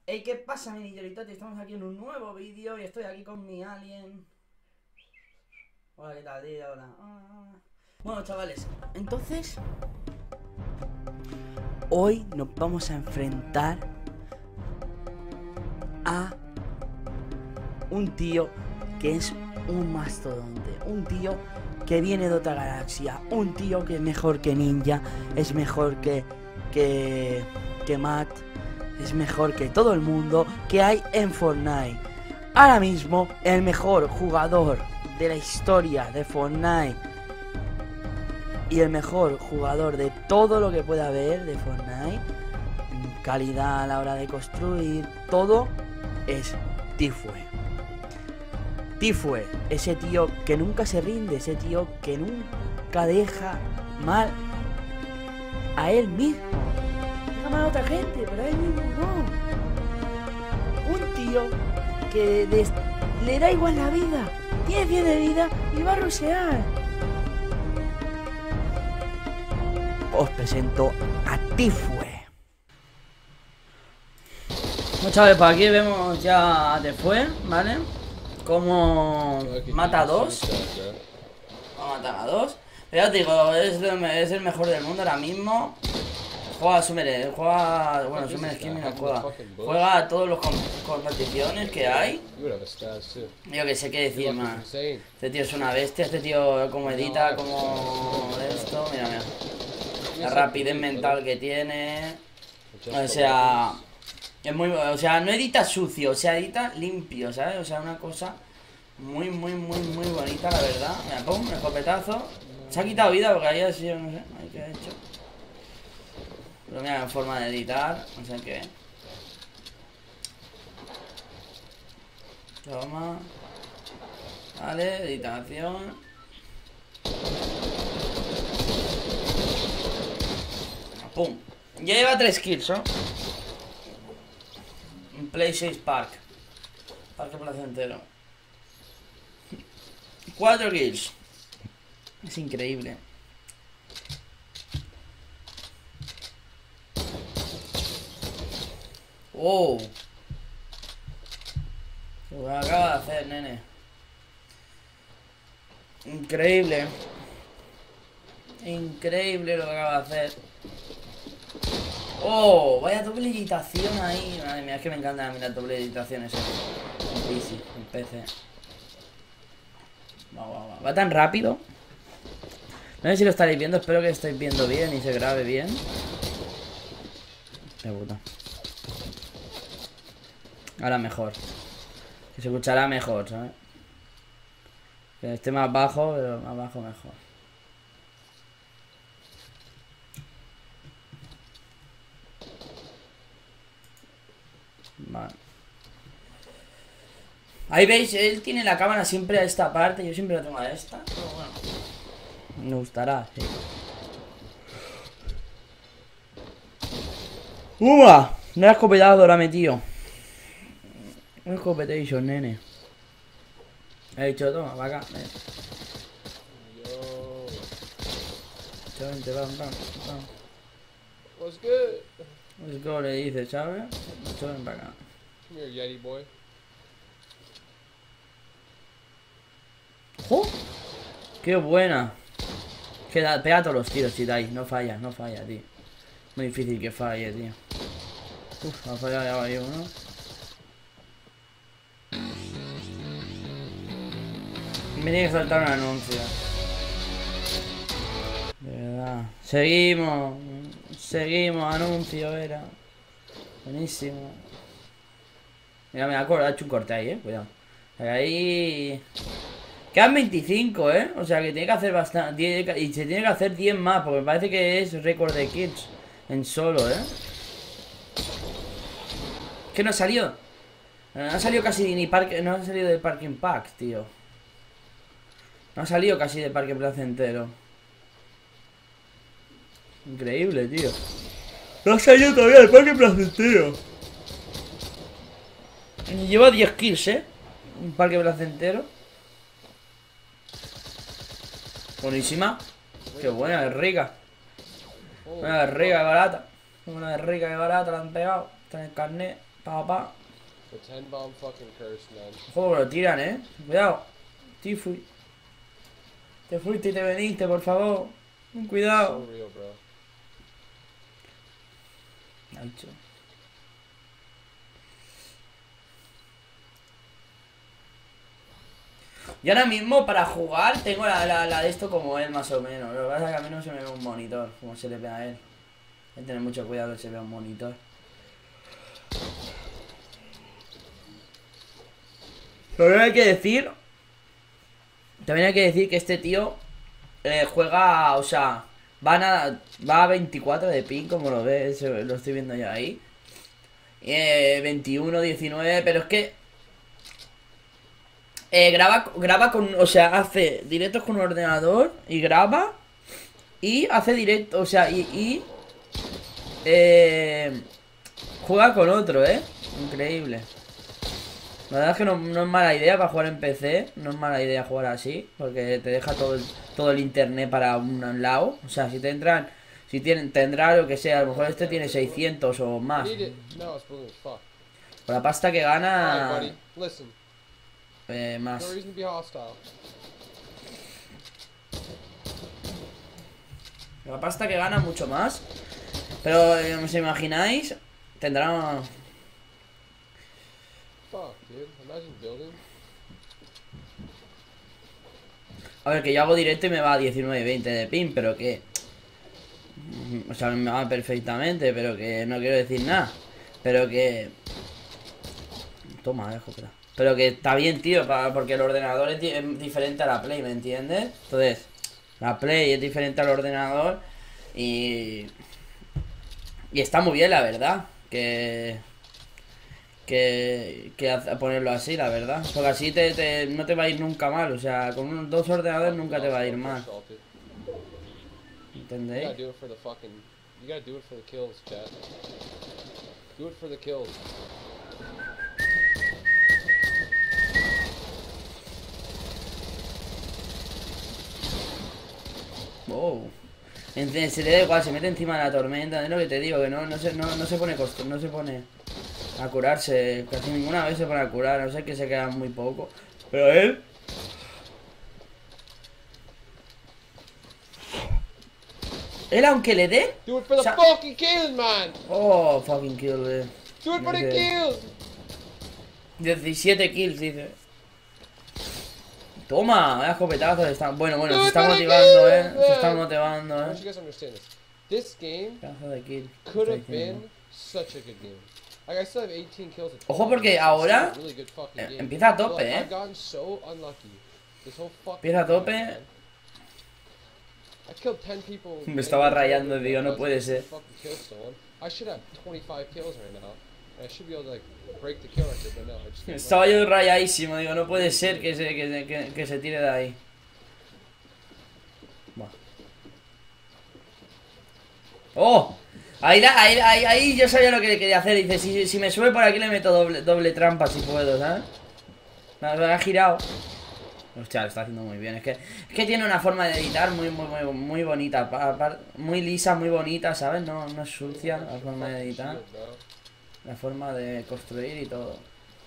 Hey, ¿qué pasa, mi niñoritote? Estamos aquí en un nuevo vídeo y estoy aquí con mi alien. Hola, ¿qué tal, tío? Hola. Bueno, chavales, entonces hoy nos vamos a enfrentar a un tío que es un mastodonte, un tío que viene de otra galaxia, un tío que es mejor que Ninja, es mejor que Matt, es mejor que todo el mundo que hay en Fortnite. Ahora mismo el mejor jugador de la historia de Fortnite y el mejor jugador de todo lo que pueda haber de Fortnite, calidad a la hora de construir, todo, es Tifue. Tifue, ese tío que nunca se rinde, ese tío que nunca deja mal a él mismo. Deja mal a otra gente, pero a él mismo no. Un tío que le da igual la vida, tiene 10 de vida y va a rushear. Os presento a Tifue. Bueno, chavales, por aquí vemos ya a Tifue, ¿vale? Como mata a dos. Va a matar a dos. Pero ya os digo, es el mejor del mundo ahora mismo. Juega Summer, juega. Bueno, Summer Skin no juega. Juega a todos los competiciones que hay. Yo que sé qué decir más. Este tío es una bestia, este tío como edita, como esto, mira, mira. La rapidez mental que tiene. O sea, es muy, o sea, no edita sucio, o sea, edita limpio, ¿sabes? O sea, una cosa muy bonita, la verdad. Mira, pum, escopetazo. Se ha quitado vida porque ahí ha sido, no sé, ahí que ha hecho. Pero mira, en forma de editar, no sé qué. Toma. Vale, editación. Pum. Ya lleva 3 kills, ¿no? En Play 6 Park. Parque placentero. 4 kills. Es increíble. Oh. Lo acaba de hacer, nene. Increíble. Increíble lo que acaba de hacer. Oh, vaya doble editación ahí. Madre mía, es que me encantan a mí las doble editaciones en PC, en PC. Va tan rápido. No sé si lo estaréis viendo, espero que estéis viendo bien y se grabe bien. Qué puta. Ahora mejor. Que se escuchará mejor, ¿sabes? Que esté más bajo, pero más bajo mejor. Vale. Ahí veis, él tiene la cámara siempre a esta parte, yo siempre la tengo a esta. Pero bueno, me gustará, sí. ¡Uva! No era escopetado, ahora metido. Un escopetation, nene. He dicho, toma, para acá. Vente, vamos. What's good? Let's go, le dice, ¿sabes? Ven para acá. Come here, Yeti boy. ¡Oh! ¡Qué buena! Pega todos los tiros, Chidai. No falla, tío. Muy difícil que falle, tío. Uf, ha fallado ya varios, ¿no? Me tiene que saltar un anuncio. De verdad. Seguimos, anuncio era. Buenísimo. Mira, me ha hecho un corte ahí, cuidado. Ahí. Quedan 25, o sea que tiene que hacer bastante. Y se tiene que hacer 10 más, porque me parece que es récord de kills en solo, Que no ha salido. No ha salido casi ni parque. No ha salido de Parking Pack, tío. No ha salido casi de Parque Placentero. Increíble, tío. No ha salido todavía de Parque Placentero. Lleva 10 kills, un Parque Placentero. Buenísima. Qué buena, es rica. Una es rica y barata. Una es rica y barata, la han pegado. Está en el carnet. Pa. The 10 bomb fucking curse, man. Joder, lo tiran, Cuidado. Tifui. Te fuiste y te veniste, por favor. Cuidado. So real, bro. Nacho. Y ahora mismo para jugar tengo la de esto como él más o menos. Lo que pasa es que a mí no se me ve un monitor como se le ve a él. Hay que tener mucho cuidado que se vea un monitor. Pero hay que decir. También hay que decir que este tío juega, o sea, va a 24 de ping, como lo ves, lo estoy viendo ya ahí. 21, 19, pero es que graba con, o sea, hace directos con un ordenador y graba y hace directo, o sea, juega con otro, increíble. La verdad es que no es mala idea para jugar en PC. No es mala idea jugar así, porque te deja todo el internet para un lado. O sea, si te entran, tendrá lo que sea. A lo mejor este tiene 600 o más. Por la pasta que gana, más. La pasta que gana mucho más. Pero, ¿os imagináis? Tendrá... A ver, que yo hago directo y me va a 19, 20 de pin, pero que... O sea, me va perfectamente, pero que no quiero decir nada. Pero que... Toma, espera. Pero que está bien, tío, porque el ordenador es diferente a la Play, ¿me entiendes? Entonces, la Play es diferente al ordenador y está muy bien, la verdad. Que ponerlo así, la verdad. Porque así no te va a ir nunca mal. O sea, con dos ordenadores nunca te va a ir mal. ¿Entendéis? Wow. Se le da igual, se mete encima de la tormenta. Es lo que te digo, que no se pone no se pone a curarse. Casi ninguna vez se pone a curar, no sé, que se queda muy poco. Pero él... Él, aunque le dé... Do it for the fucking kills, man. Oh, fucking kill, Do it for the kills. 17 kills, dice. Toma, vaya escopetazo. Bueno, se está motivando, se está motivando, This game could have been such a good game. Like, I still have 18 kills. Ojo, porque ahora empieza a tope, I've gotten so unlucky. This whole fucking empieza a tope. I killed 10 people. Me estaba rayando, digo, no puede ser. I should have 25 kills right now. I should be able to like break the kill record, but no, I just estaba yo rayadísimo, digo, no puede ser que se tire de ahí. Buah. ¡Oh! Ahí yo sabía lo que quería hacer. Dice, si me sube por aquí le meto doble trampa si puedo, ¿sabes? Me ha girado. Hostia, lo está haciendo muy bien. Es que tiene una forma de editar muy bonita. Muy lisa, muy bonita, ¿sabes? No es sucia la forma de editar. La forma de construir y todo.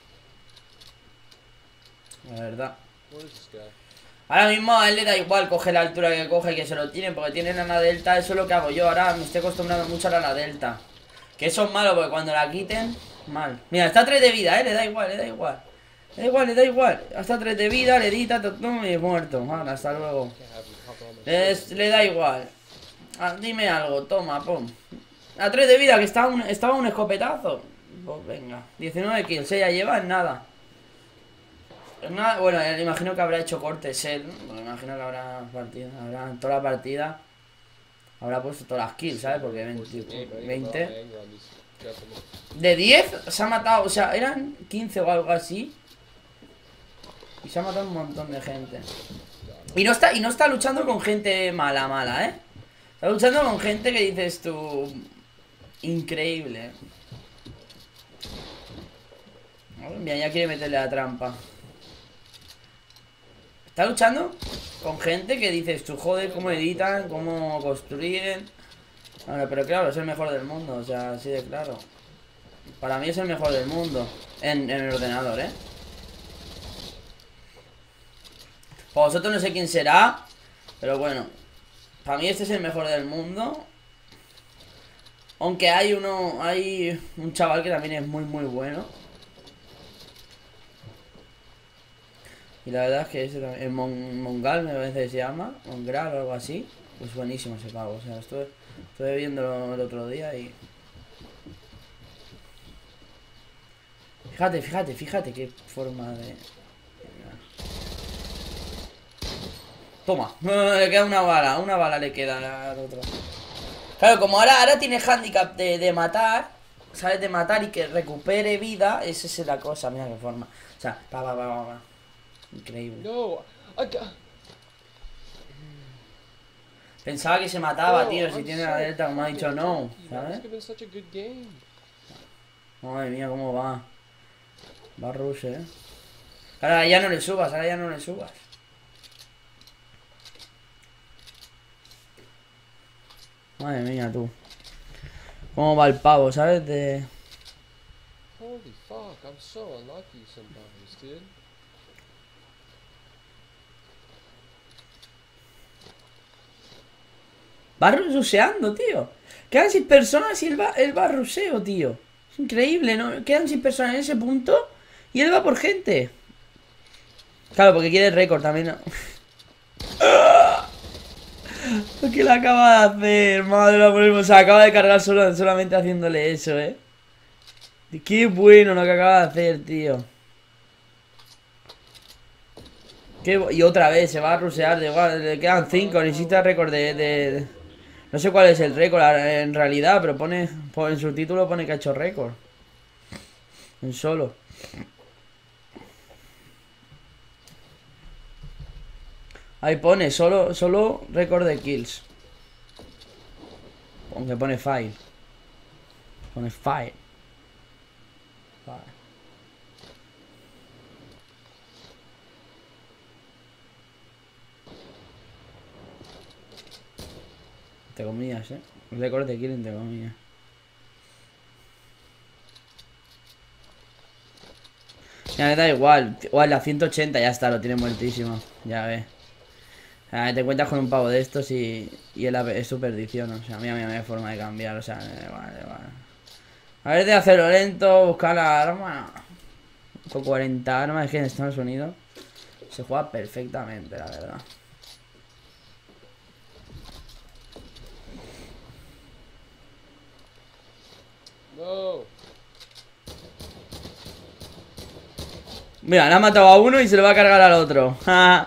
La verdad. Ahora mismo a él le da igual, coge la altura que coge, que se lo tiren, porque tiene lana delta. Eso es lo que hago yo. Ahora me estoy acostumbrando mucho a la delta. Que eso es malo, porque cuando la quiten, mal. Mira, está a 3 de vida, le da igual. Le da igual. Hasta 3 de vida, le edita, y es muerto. Ahora, hasta luego. Le da igual. Dime algo, toma, pum. A 3 de vida, que estaba un escopetazo. Pues venga, 19 kills, ya lleva en nada. Bueno, imagino que habrá hecho cortes él, ¿no? Me imagino que habrá partido, toda la partida habrá puesto todas las kills, ¿sabes? Porque 20 de 10 se ha matado, o sea, eran 15 o algo así. Y se ha matado un montón de gente. Y no está luchando con gente mala, Está luchando con gente que dices tú... Increíble. Mira, ya quiere meterle la trampa. Está luchando con gente que dices tú, joder, cómo editan, cómo construyen. Bueno, pero claro, es el mejor del mundo, o sea, así de claro. Para mí es el mejor del mundo. En el ordenador, ¿eh? Para vosotros no sé quién será. Pero bueno. Para mí este es el mejor del mundo. Aunque hay un chaval que también es muy bueno. Y la verdad es que ese también, el Mongal me parece que se llama, Mongral o algo así. Pues buenísimo ese pavo, o sea, estuve viéndolo el otro día y... Fíjate qué forma de... Toma, le queda una bala le queda al otro. Claro, como ahora tiene handicap de matar, ¿sabes? De matar y que recupere vida, esa es la cosa, mira qué forma. O sea, va. Increíble. No, Pensaba que se mataba, tío, si tiene la delta, como ha dicho no, ¿sabes? Madre mía, cómo va. Va rush, Ahora ya no le subas, Madre mía, tú. ¿Cómo va el pavo, sabes? Holy fuck, I'm so unlucky sometimes, dude. Va ruseando, tío. Quedan 6 personas y él va ruseo, tío. Es increíble, ¿no? Quedan 6 personas en ese punto y él va por gente. Claro, porque quiere el récord también, ¿no? ¿Qué le acaba de hacer? Madre mía, se acaba de cargar solamente haciéndole eso, Qué bueno lo que acaba de hacer, tío. Y otra vez, se va a rusear, le quedan 5, necesita récord de... No sé cuál es el récord en realidad, pero en su título pone que ha hecho récord. En solo. Ahí pone, solo récord de kills. Aunque pone fire. Pone fire. Entre comillas, récord de kill entre comillas. Ya, da igual, la 180 ya está, lo tiene muertísimo. Ya ves. O sea, te encuentras con un pavo de estos y es su perdición. O sea, a mí no hay forma de cambiar. O sea, vale. A ver de hacerlo lento, buscar la arma. Con 40 armas, es que en Estados Unidos se juega perfectamente, la verdad. No. Mira, le ha matado a uno y se lo va a cargar al otro.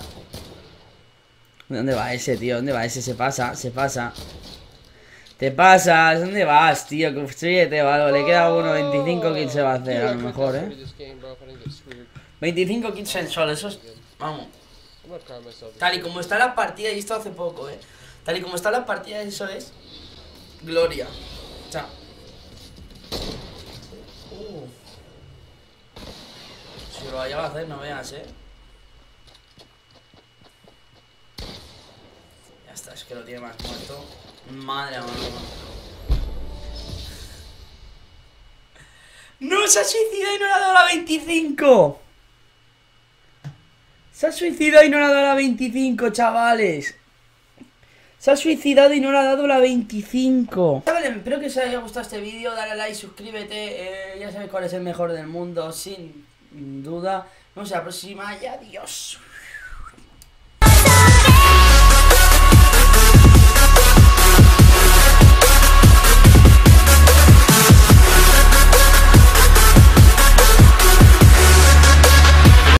¿Dónde va ese, tío? ¿Dónde va ese? Se pasa. Te pasas. ¿Dónde vas, tío? Síguete o algo. Le queda uno. 25 kills se va a hacer, a lo mejor, 25 kills en solo. Eso es... Vamos. Tal y como está la partida, y esto hace poco, Tal y como está la partida, eso es... Gloria. Chao. Si lo vaya a hacer, no veas, Ya está, es que lo tiene más muerto. Madre mía. ¡No! ¡Se ha suicidado y no le ha dado la 25! Se ha suicidado y no le ha dado la 25, chavales. Se ha suicidado y no le ha dado la 25. Vale, espero que os haya gustado este vídeo. Dale a like, suscríbete. Ya sabéis cuál es el mejor del mundo, sin duda. Nos vemos en la próxima y adiós.